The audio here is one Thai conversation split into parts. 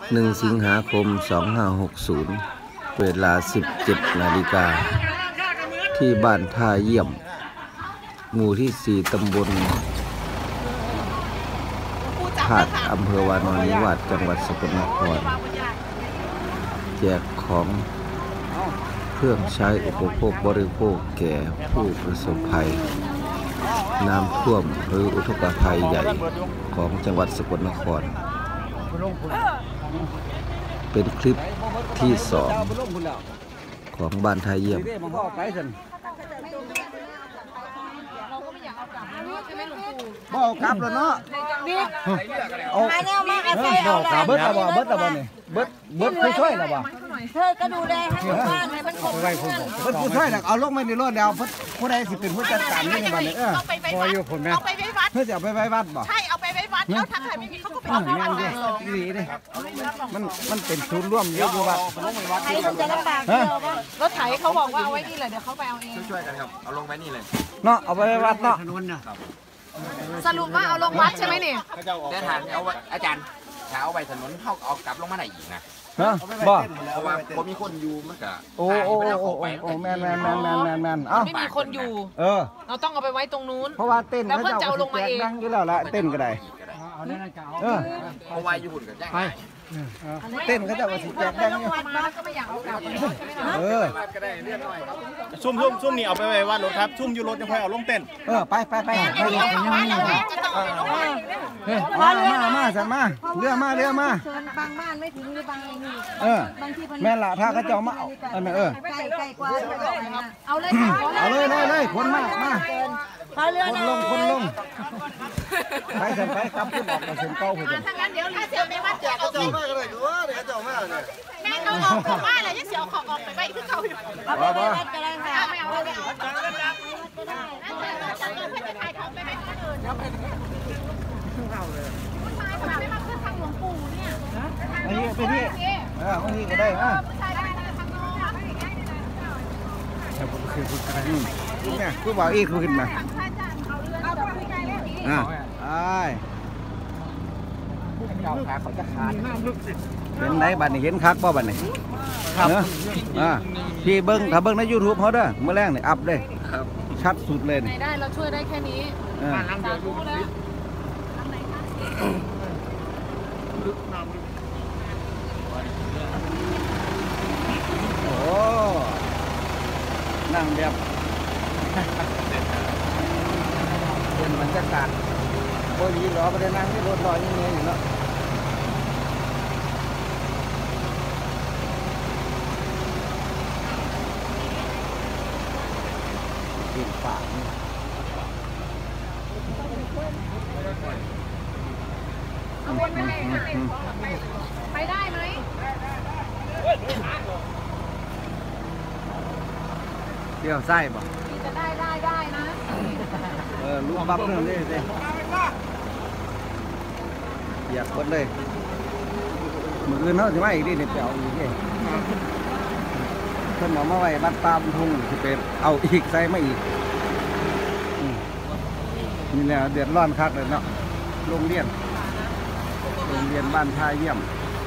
1 สิงหาคม 2560 เวลา 17 นาฬิกาที่บ้านท่าเยี่ยมหมู่ที่ 4 ตำบลธาตุอำเภอวานอนนิวาสจังหวัดสกลนครแจกของเครื่องใช้อุปโภคบริโภคแก่ผู้ประสบภัยน้ำท่วมหรืออุทกภัยใหญ่ของจังหวัดสกลนครเป็นคลิปที่2ของบ้านท่าเยี่ยมบ่กลับแล้วเนาะเอามาแนวมากอาศัยบ่เอากลับเบิดแล้วบ่เบิดแล้วบ่นี่เบิดผู้ช่วยแล้วบ่เธอก็ดูแลให้บ้านให้มันครบเบิดผู้ช่วยแล้วเอาลงมาในรถแล้วผู้ใดสิเป็นผู้จัดการนี่บัดนี้พออยู่ผมแม่เอาไปไว้วัดเพื่อจะเอาไปไว้วัดบ่ใช่เอาไปไว้วัดแล้วถ้าใครไม่มีเขาก็ไปเอาไปวัดเลยดีดิมันเป็นศูนย์ร่วมเยอะอยู่วัดใครมันจะลำบากเดียวบ้างรถไถเขาบอกว่าเอาไว้นี่แหละเดี๋ยวเขาไปเอาเองช่วยกันครับเอาลงไว้นี่เลยเนาะเอาไปไว้วัดเนาะสรุปว่าเอาลงวัดใช่ไหมนี่แต่ฐานเอาอาจารย์ถ้าเอาไปถนนเขาเอากลับลงมาไหนอีกนะฮะบ่เพราะว่าผมมีคนอยู่มันก็โอ้แม่นเอ้าไม่มีคนอยู่ เราต้องเอาไปไว้ตรงนู้นเพราะว่าเต้นเขาจะเอาลงมาเองดังอยู่แล้วละเต้นก็ได้เพราะว่าอยู่หุ่นกันย่างไปเต้นเขาจะว่าสิแจกดังอยู่ก็ไม่อยากเอากลับซุ่มนี่เอาไปไว้วัดรถครับซุ่มอยู่รถยังค่อยเอาลงเต้นไปมาสั่นมาเรือมาเชิญบางบ้านไม่ถึงหรือบางบางที่แม่ละถ้าเขาจะเอามาใกล้กว่าเอาเลยเลยคนมาพอเรือคนลงไปสั่นไปกลับขึ้นออกมาเส้นเก้าพอดีถ้างั้นเดี๋ยวถ้าเสียไม่วัดเดี๋ยวเอาไปแม่เขาออกของบ้านเลยยังเสียของออกไปไว้ที่เขาอยู่เอาไปวัดก็ได้ค่ะไม่เอาเพื่อจะถ่ายของไปไว้ที่อื่นแล้วเป็นไม่มาขึ้นทางหลวงปู่เนี่ยไปที่บางทีก็ได้เนี่ยกูบอกอีกขึ้นมาเขาจะขาดเห็นไหนบัดนี้เห็นคักบ่บัดนี้ครับพี่เบิ้งถ้าเบิ้งใน YouTube เขาเด้อเมื่อแรกนี่อัพเลยชัดสุดเลยนี่ได้เราช่วยได้แค่นี้สาธุแล้วโอ้นั่งแบบเป็นบรรยากาศโอ้ยดีหรอประเด็นนั่งที่รถลอยนี่เนี่ยอยู่เนาะกินป่าไปได้ไหมเดี๋ยวไส้บ่จะได้นะลูกบับเรื่องนี้สิอยากกดเลยมืออื่นเขาจะไม่อีกดิเนี่ยเปียวอีกดิเพิ่นเอามาไว้บัดปามทุ่งสิเป็นเอาอีกใส่ไม่อีกนี่แหละเดือดร้อนคักเลยเนาะโรงเรียนบ้านท่าเยี่ยม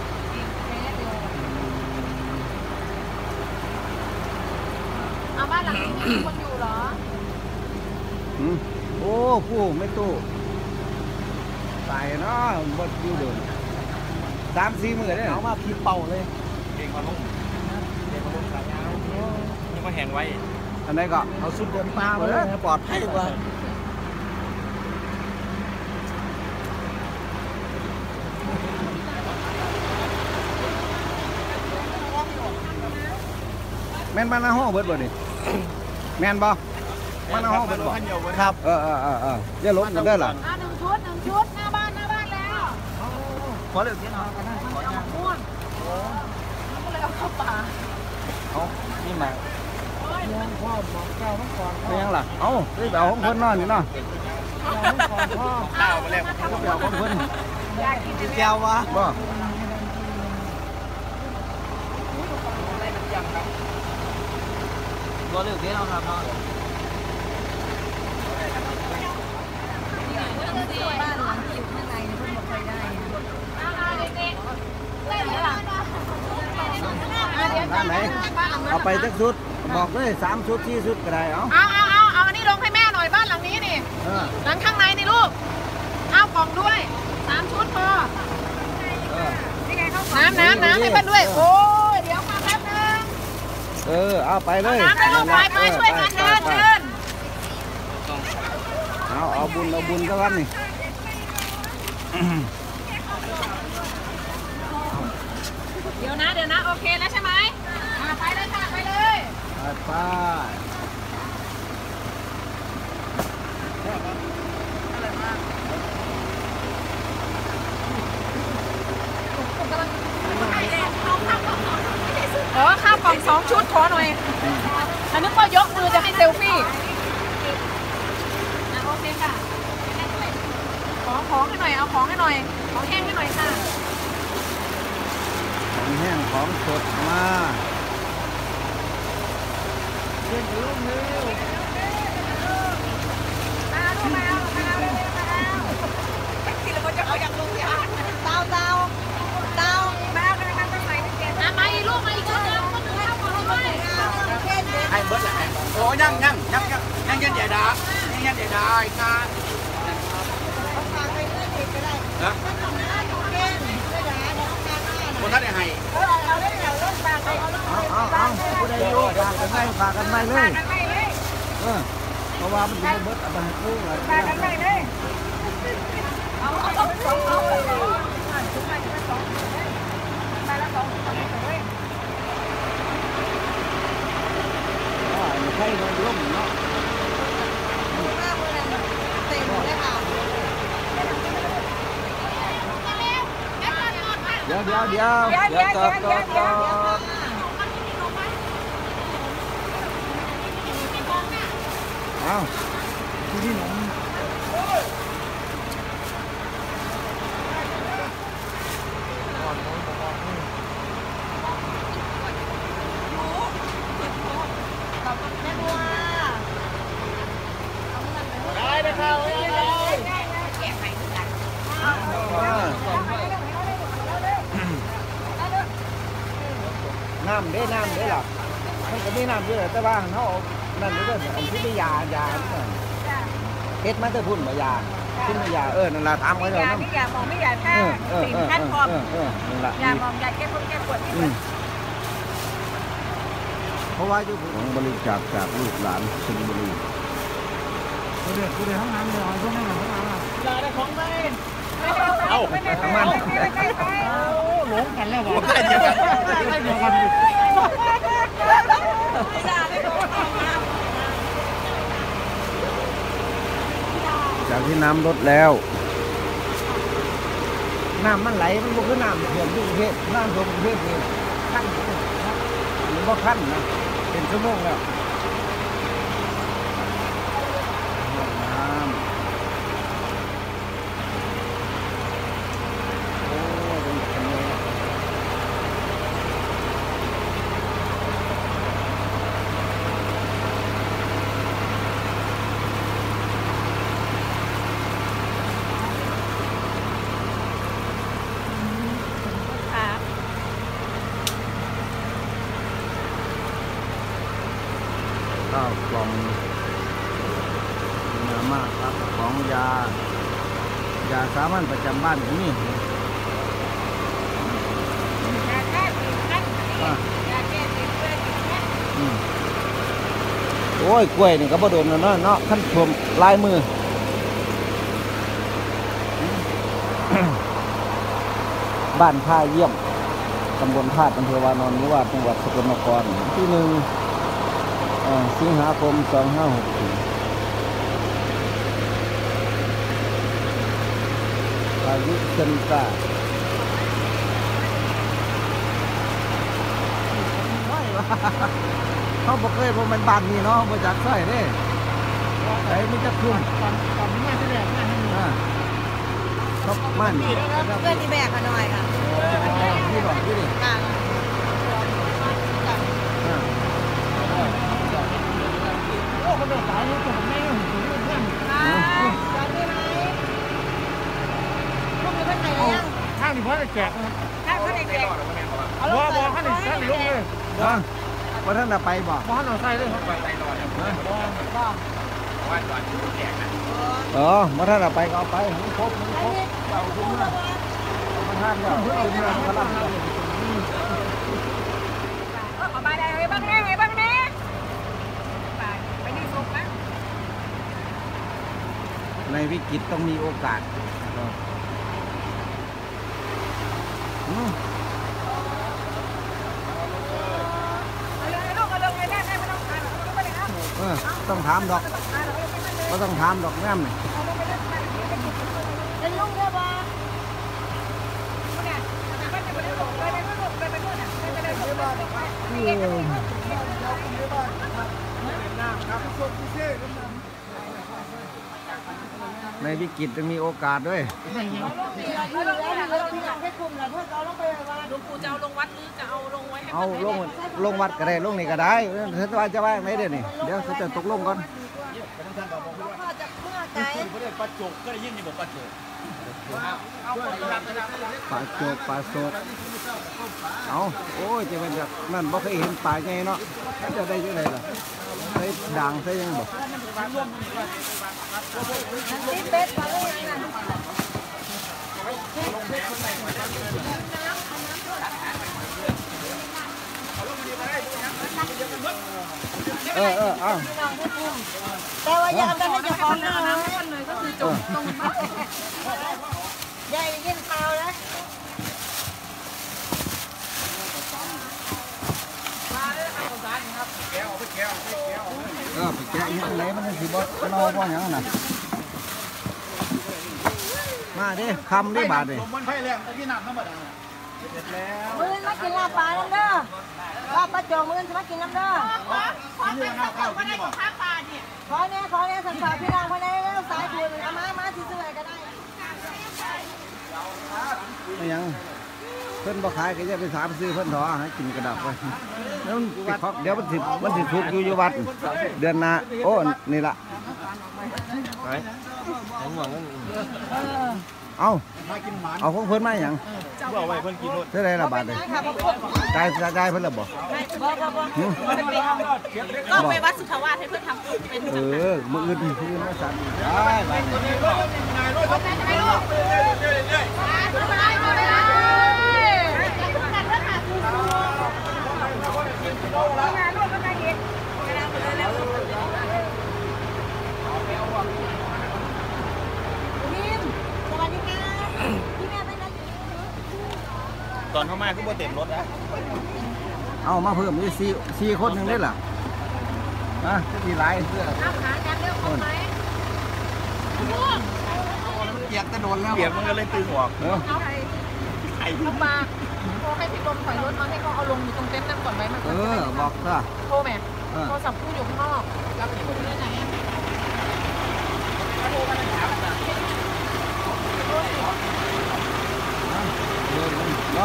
เอาบ้านหลังนี้มีคนอยู่เหรอโอ้ผู้ไม่ตู้ตายเนาะบดอยู่เดิม3-4 มื้อเนี่ยเอามาพิมพ์เป่าเลยเองมาลงสายยาวยังมาแหงไว้อันไหนก็เอาสุดเดินป่ามาเลยปลอดภัยกว่าแม่นบ้านนาห้องเบิดบ่นี่แม่นบ่บ้านนาห้องเบิดบ่ครับอย่าล้มกันได้หรอ 1 ชุดหน้าบ้านแล้วขอเลือกที่น้องกันนะม่วงก็เลยเอาเข้าป่านี่มาพ่อบอกเจ้าต้องก่อนไม่ยังล่ะได้แบบของเพิ่นนอนอยู่เนาะข้าวมาแล้วแบบของเพิ่นแก้ววะบ่ก็เลือกที่น้องครับเนาะบ้านหลังที่อยู่ข้างในเพิ่งมาเคยได้ร้านไหนเอาไปสักชุดบอกเลย3 ชุด4 ชุดก็ได้เอาเอาอันนี้ลงให้แม่หน่อยบ้านหลังนี้นี่หลังข้างในนี่ลูกเอากล่องด้วย3 ชุดพอน้ำให้เพื่อนด้วยโอ้ยเดี๋ยวมาแป๊บนึงเอาไปเลยน้ำให้ลูกไปช่วยกันเดินเอาบุญก็วันนี่เดี๋ยวนะโอเคแล้วใช่ไหมไปเลยค่ะไปเลยไปข้าวกล่อง2 ชุดขอหน่อยอันนึกว่ายกมือจะให้เซลฟี่โอเคค่ะของให้หน่อยเอาของให้หน่อยของแห้งให้หน่อยค่ะของแห้งของสดมามาอีกลูกมาอีกชุดนึงก็ข้าวกล่องด้วยให้เบิร์ดละโอ้ยังใหญ่ดายังใหญ่ดาไอ้การนะคนท่านได้ให้เอาผู้ใดโยกฝากกันได้ฝากกันได้เลยเพราะว่ามันอยู่ในเบิร์ดอันนั้นกู้เลยใช่เลยร่มเนาะเดี๋ยวจอดเอาที่หนมน้ำได้หรอมันก็มีน้ำเยอะแต่ว่าเขานั่นเรื่องอันที่ไม่ยาเฮ็ดมาแต่พุ่นมายาพุ่นมายานั่นละถามเขาเลยน้ำไม่อยากมองไม่อยากท่าสิ่งขั้นพร้อมนั่นละอยากมองอยากแก้ปวดแก้ปวดเพราะว่าอยู่ของบริจาคจากลูกหลานชลบุรีกูเดือดห้องน้ำเลยห้องน้ำยาได้ของไปเอามันหลงกันแล้ววะได้เดียวกันจากที่น้ำลดแล้วน้ำมันไหลมันก็คือน้ำเขื่อนที่กรุงเทพน้ำท่วมกรุงเทพนี่ขั้นหรือว่าขั้นนะเป็นชั่วโมงแล้วข้าวกล่องเนื้อมากครับของยาสามัญประจำบ้านที่นี่โอ้ยกล้วยนี่ก็บ่โดนเนาะขั้นท่วมลายมือบ้านท่าเยี่ยมตำบลธาตุอำเภอวานอนนิวาสจังหวัดสกลนครที่1 สิงหาคม 2564อายุเซนตาเขาบอกเคยผมเป็นบ้านนี่เนาะมาจากซอยนี่ไอ้มันจะคุ้มตอนนี้มาที่แรกครับมันเพื่อนที่แบกมาหน่อยค่ะนี่บอกที่นี่คนเดินสายนี่ผมไม่รู้ถึงเพื่อนจอดได้ไหมพวกนี้เป็นไหนแล้วยังข้างที่พ่อจะแจกนะครับข้างเขาเด็กบ่ขั้นนี้สั้นลงเลยว่าท่านจะไปบ่บ่ขั้นเอาใส่เลยครับว่าท่านจะไปก็เอาไปมันครบเอาขึ้นมามาท่านเนี่ยขึ้นมาพลังขอมาได้ไงบ้างแน่ไงบ้างแน่ไปนี่สุกนะในวิกฤตต้องมีโอกาสต้องถามดอกก็ต้องถามดอกแง่มเลยเป็นลุงเด้อบ่ในวิกฤตต้องมีโอกาสด้วยหลวงปู่จะเอาลงวัดหรือจะเอาลงไว้ให้เอาลงวัดก็ได้ลงนี่ก็ได้ถ้าว่าจะว่าไหนเดี๋ยวนี้เดี๋ยวเขาจะตกลงก่อนพ่อจะเมื่อไกลปลาจุกก็ได้ยินอยู่บอกปลาจุกปลาโจกปลาโสดเอาโอ้ยจะเป็นแบบนั่นบ่เคยเห็นปลาไงเนาะจะได้ยังไงล่ะใส่ด่างใส่ยังบ่นี่เป็ดปลาลูกนั่นเอาแต่ว่าอยากได้จะขอน้ำเลยก็คือจมตรงใหญ่ยิ่งเปล่านะไปแกะยังไงมันสิบ่นอบ่หยังน่ะมาเด้คำได้บาทเด้มันไผ่แรงที่น้ำธรรมดามื้อมากินลาบปลาน้ำเด้อลาบปลาจองมื้อจะมากินน้ำเด้อขอเป็นข้าวก็ได้ของข้าวปลาเนี่ยขอเนี่ยสันฝาพี่นางคนได้แล้วสายบุญเอามาที่ซื้อก็ได้ไม่ยังเพิ่นบ่ขายก็จะไปถามซื้อเพิ่นถอให้กินกระดับไปแล้วมันสิเคาะเดี๋ยวมันสิถูกอยู่วัดเดือนหน้าโอ้นี่ล่ะไปทั้งหมดนั่นเอาของเพิ่นมาหยังบอกไว้เพิ่นกินรถเท่าไรละบาทเลยจ่ายเพิ่นละบ่ก็ไปวัดสุทธาวาสให้เพื่อนทำเป็นมื้ออื่นคือมาสั่นได้บาทนี้ไม่รู้ไม่สวัสดีค่ะพี่แม่ไปไหนตอนเข้ามาก็บ่เต็มรถนะเอามาเพิ่มนี่4คนนึงได้ล่ะนะสิหลายเสื้อน้ำหาจันเร็วเข้าไหมเปียกแต่โดนแล้วเปียกมันก็เลยตึงออกเอาไข่ลูกปลาโทรให้พี่ลมถอยรถมาให้เขาเอาลงอยู่ตรงเต็นท์นั่นก่อนไหมมันบอกซะโทรแม่โทรศัพท์ผู้อยู่ข้างนอกรับที่คุณได้ไหนโทรมาเลยครับก็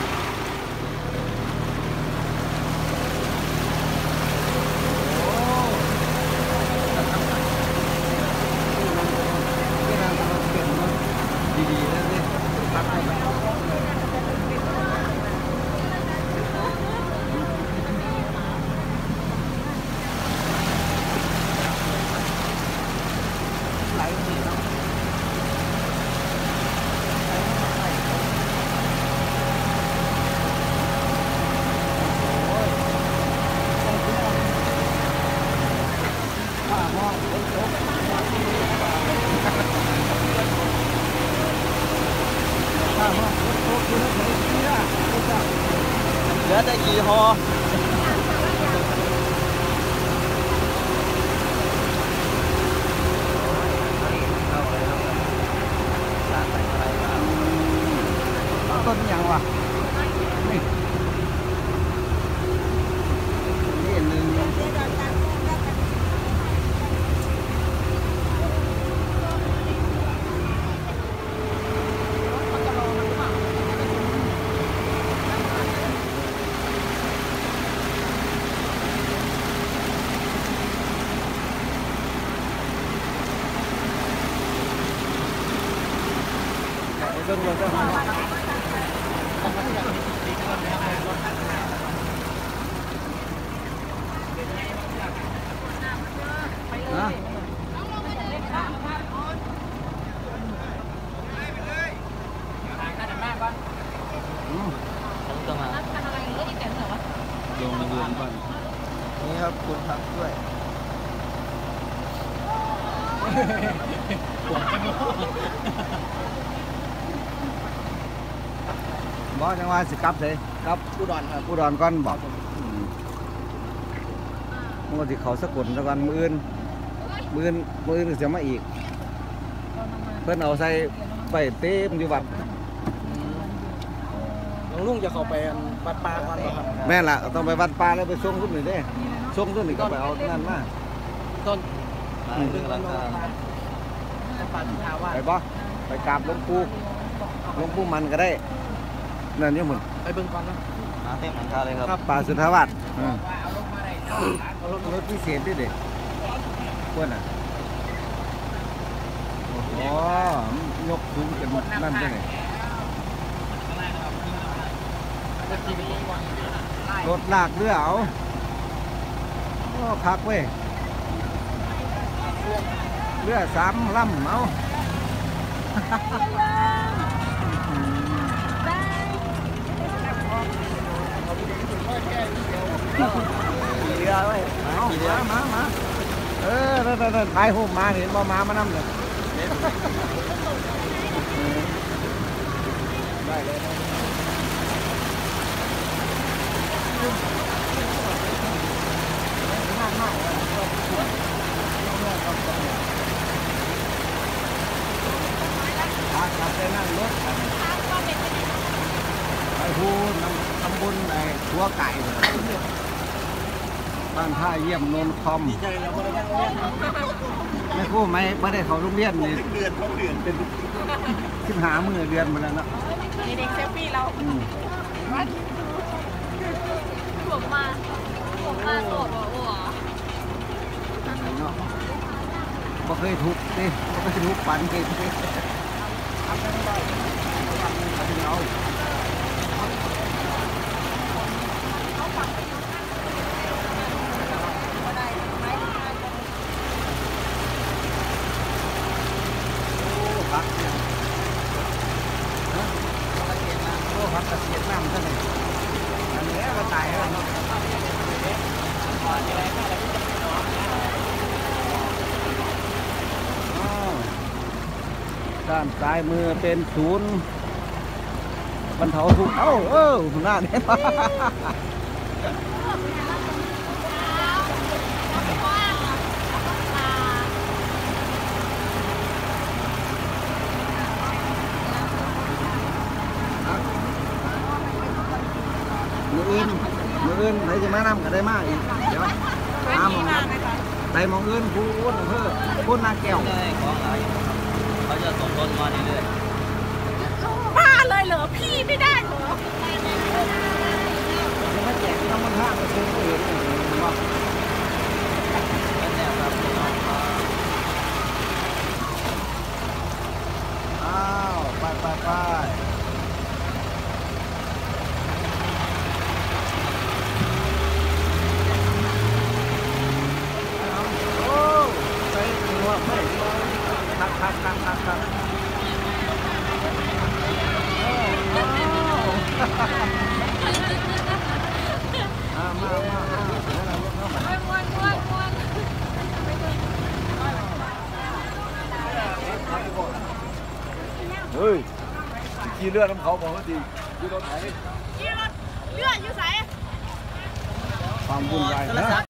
ดีๆแล้วสิตัดให้มันไหลดีเนาะเหลือแต่กี่ห่อต้นยังวะนี่หนึ่งเบิ่งนะลงเรือนก่อนนี่ครับคุณพักด้วยบอจังว่าสิกลับเลยกลับอุดรครับอุดรก่อนบอกมันก็สิเขาสกุลตะวันมืออื่นเสียมาอีกเพื่อนเอาใส่ไปเต็มอยู่วัดลุงจะเข้าไปวัดป่าก่อนครับแม่ล่ะต้องไปวัดป่าแล้วไปส่งขึ้นหน่อยเด้ส่งขึ้นนี่ก็ไปเอานั่นมาต้นเรื่องราคาไปบ่ไปกราบหลวงปู่มันก็ได้นั่นนี่หมดไปเบิ่งก่อนนะเต็มหลังคาเลยครับป่าสุทธาวาสรถพิเศษด้วยเด็กพวกน่ะอ๋อยกสูงกันนั่นด้วยรถลากเรือเอาพักเว้ยเรือ3 ลำเอาเรือเว้ยมานั่นถ่ายรูปมาเห็นบ่มานั่งเลยได้เลยไปนั่งรถไปพูนทำบุญในหัวไก่บ้านท่าเยี่ยมนนคอมไม่คู่ไม่ได้เขาโรงเรียนนี่เดือนเป็น15 มื้อเดือนมาแล้วเนาะเด็กเซลฟี่เราผมมาโสดหัวเนาะบ่เคยทุกข์ดิบ่เคยทุกข์ปันดิพักกระเสียดน้ำซะเลยอันนี้ก็ตายแล้วเนาะด้านซ้ายมือเป็นศูนย์บรรเทาทุกข์หน้าเนี่ยมืออื่นไหนจะมานำก็ได้มากอีกเดี๋ยวตามมองไปมองอื่นพูดเพื่อพูดนาแก้วเขาจะส่งต้นมาเรื่อยๆบ้าเลยเหรอพี่ไม่ได้เหรอจะมาแจกน้ำมันห้างก็ซื้อเองว่าอ้าวไปครับเฮ้ยขี่เรือน้ำเขาบอกว่าดีอยู่ตรงไหนเลือดอยู่ไหนความวุ่นวายนะ